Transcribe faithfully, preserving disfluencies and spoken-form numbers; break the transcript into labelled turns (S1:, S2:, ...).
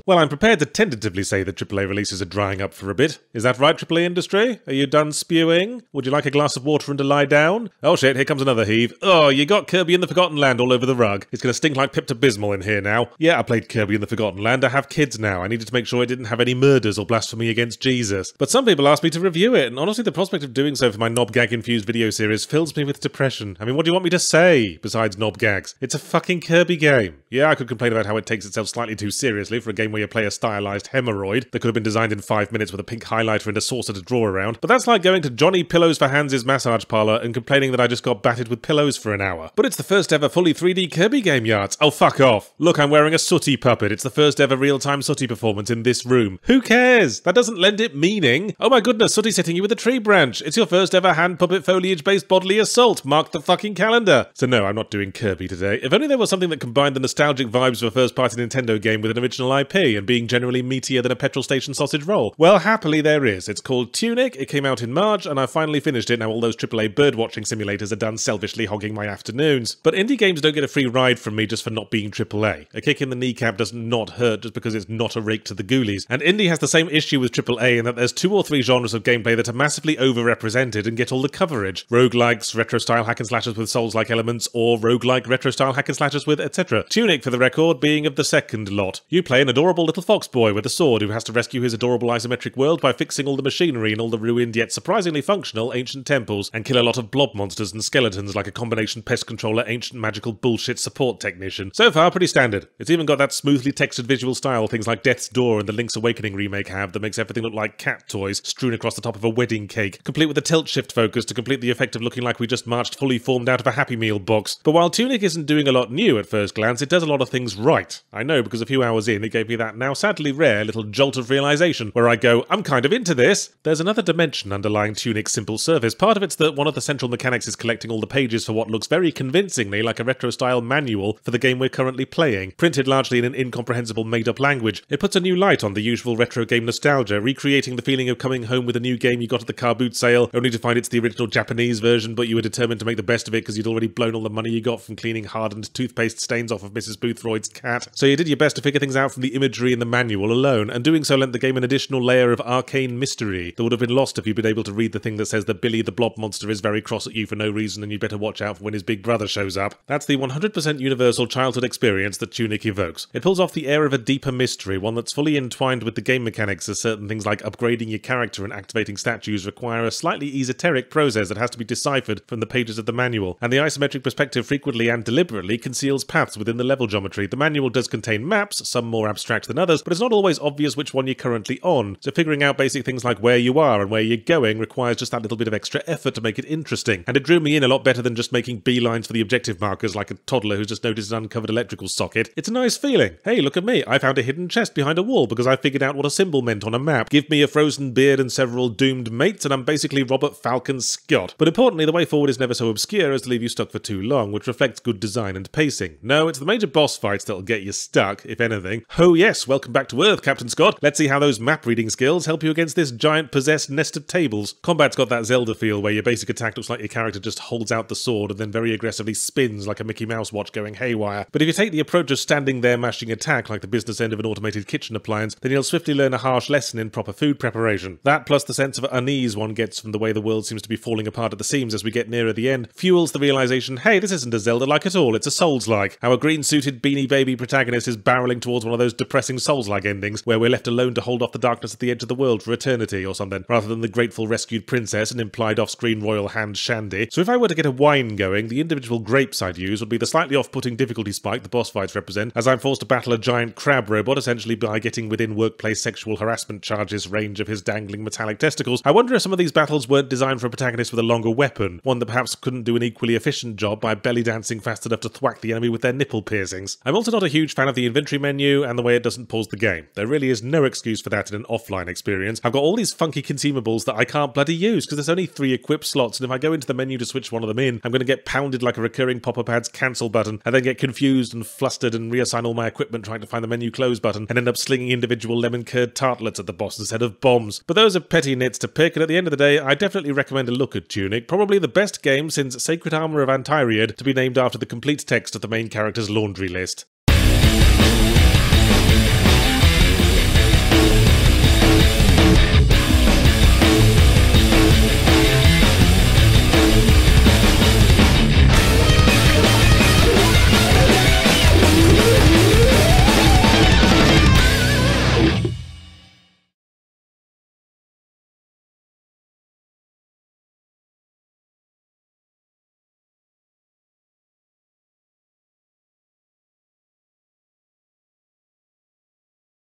S1: Well, I'm prepared to tentatively say that triple A releases are drying up for a bit. Is that right, triple A industry? Are you done spewing? Would you like a glass of water and to lie down? Oh shit, here comes another heave. Oh, you got Kirby in the Forgotten Land all over the rug. It's gonna stink like Pepto-Bismol in here now. Yeah, I played Kirby in the Forgotten Land. I have kids now. I needed to make sure I didn't have any murders or blasphemy against Jesus. But some people asked me to review it, and honestly the prospect of doing so for my knob gag-infused video series fills me with depression. I mean, what do you want me to say besides knob gags? It's a fucking Kirby game. Yeah, I could complain about how it takes itself slightly too seriously for a game where you play a stylized hemorrhoid that could have been designed in five minutes with a pink highlighter and a saucer to draw around, but that's like going to Johnny Pillows for Hands' massage parlour and complaining that I just got battered with pillows for an hour. But it's the first ever fully three D Kirby game, yards. Oh, fuck off. Look, I'm wearing a sooty puppet. It's the first ever real-time sooty performance in this room. Who cares? That doesn't lend it meaning. Oh my goodness, Sooty's hitting you with a tree branch. It's your first ever hand puppet foliage-based bodily assault. Mark the fucking calendar. So no, I'm not doing Kirby today. If only there was something that combined the nostalgic vibes of a first-party Nintendo game with an original I P and being generally meatier than a petrol station sausage roll. Well, happily there is. It's called Tunic, it came out in March, and I finally finished it. Now all those triple A bird-watching simulators are done selfishly hogging my afternoons. But indie games don't get a free ride from me just for not being triple A. A kick in the kneecap does not hurt just because it's not a rake to the ghoulies. And indie has the same issue with triple A in that there's two or three genres of gameplay that are massively overrepresented and get all the coverage. Roguelikes, retro-style hack-and-slashers with Souls-like elements, or roguelike retro-style hack-and-slashers with et cetera. Tunic, for the record, being of the second lot. You play an adorable little fox boy with a sword who has to rescue his adorable isometric world by fixing all the machinery in all the ruined yet surprisingly functional ancient temples, and kill a lot of blob monsters and skeletons like a combination pest controller ancient magical bullshit support technician. So far, pretty standard. It's even got that smoothly textured visual style things like Death's Door and the Link's Awakening remake have that makes everything look like cat toys strewn across the top of a wedding cake, complete with a tilt-shift focus to complete the effect of looking like we just marched fully formed out of a Happy Meal box. But while Tunic isn't doing a lot new at first glance, it does a lot of things right. I know because a few hours in, it gave me that now sadly rare little jolt of realization where I go, I'm kind of into this. There's another dimension underlying Tunic's simple service. Part of it's that one of the central mechanics is collecting all the pages for what looks very convincingly like a retro-style manual for the game we're currently playing, printed largely in an incomprehensible made-up language. It puts a new light on the usual retro game nostalgia, recreating the feeling of coming home with a new game you got at the car boot sale, only to find it's the original Japanese version, but you were determined to make the best of it because you'd already blown all the money you got from cleaning hardened toothpaste stains off of Missus Boothroyd's cat. So you did your best to figure things out from the imagery in the manual alone, and doing so lent the game an additional layer of arcane mystery that would have been lost if you'd been able to read the thing that says that Billy the Blob Monster is very cross at you for no reason and you'd better watch out for when his big brother shows up. That's the one hundred percent universal childhood experience that Tunic evokes. It pulls off the air of a deeper mystery, one that's fully entwined with the game mechanics, as certain things like upgrading your character and activating statues require a slightly esoteric process that has to be deciphered from the pages of the manual, and the isometric perspective frequently and deliberately conceals paths within the level geometry. The manual does contain maps, some more abstract than others, but it's not always obvious which one you're currently on, so figuring out basic things like where you are and where you're going requires just that little bit of extra effort to make it interesting, and it drew me in a lot better than just making beelines for the objective markers like a toddler who's just noticed an uncovered electrical socket. It's a nice feeling. Hey, look at me, I found a hidden chest behind a wall because I figured out what a symbol meant on a map. Give me a frozen beard and several doomed mates and I'm basically Robert Falcon Scott. But importantly, the way forward is never so obscure as to leave you stuck for too long, which reflects good design and pacing. No, it's the major boss fights that'll get you stuck, if anything. Oh yes, welcome back to Earth, Captain Scott. Let's see how those map reading skills help you against this giant possessed nest of tables. Combat's got that Zelda feel where your basic attack looks like your character just holds out the sword and then very aggressively spins like a Mickey Mouse watch going haywire. But if you take the approach of standing there mashing attack like the business end of an automated kitchen appliance, then you'll swiftly learn a harsh lesson in proper food preparation. That plus the sense of unease one gets from the way the world seems to be falling apart at the seams as we get nearer the end fuels the realization, hey, this isn't a Zelda-like at all, it's a Souls-like. Our green-suited Beanie Baby protagonist is barreling towards one of those depressing Souls-like endings where we're left alone to hold off the darkness at the edge of the world for eternity or something, rather than the grateful rescued princess and implied off-screen royal hand Shandy. So if I were to get a wine going, the individual grapes I'd use would be the slightly off-putting difficulty spike the boss fights represent, as I'm forced to battle a giant crab robot essentially by getting within workplace sexual harassment charges range of his dangling metallic testicles. I wonder if some of these battles weren't designed for a protagonist with a longer weapon, one that perhaps couldn't do an equally efficient job by belly dancing fast enough to thwack the enemy with their nipple piercings. I'm also not a huge fan of the inventory menu and the way it doesn't pause the game. There really is no excuse for that in an offline experience. I've got all these funky consumables that I can't bloody use because there's only three equip slots, and if I go into the menu to switch one of them in, I'm going to get pounded like a recurring pop-up ad's cancel button, and then get confused and flustered and reassign all my equipment trying to find the menu close button, and end up slinging individual lemon curd tartlets at the boss instead of bombs. But those are petty nits to pick, and at the end of the day, I definitely recommend a look at Tunic, probably the best game since Sacred Armour of Antyriad to be named after the complete text of the main character's laundry list.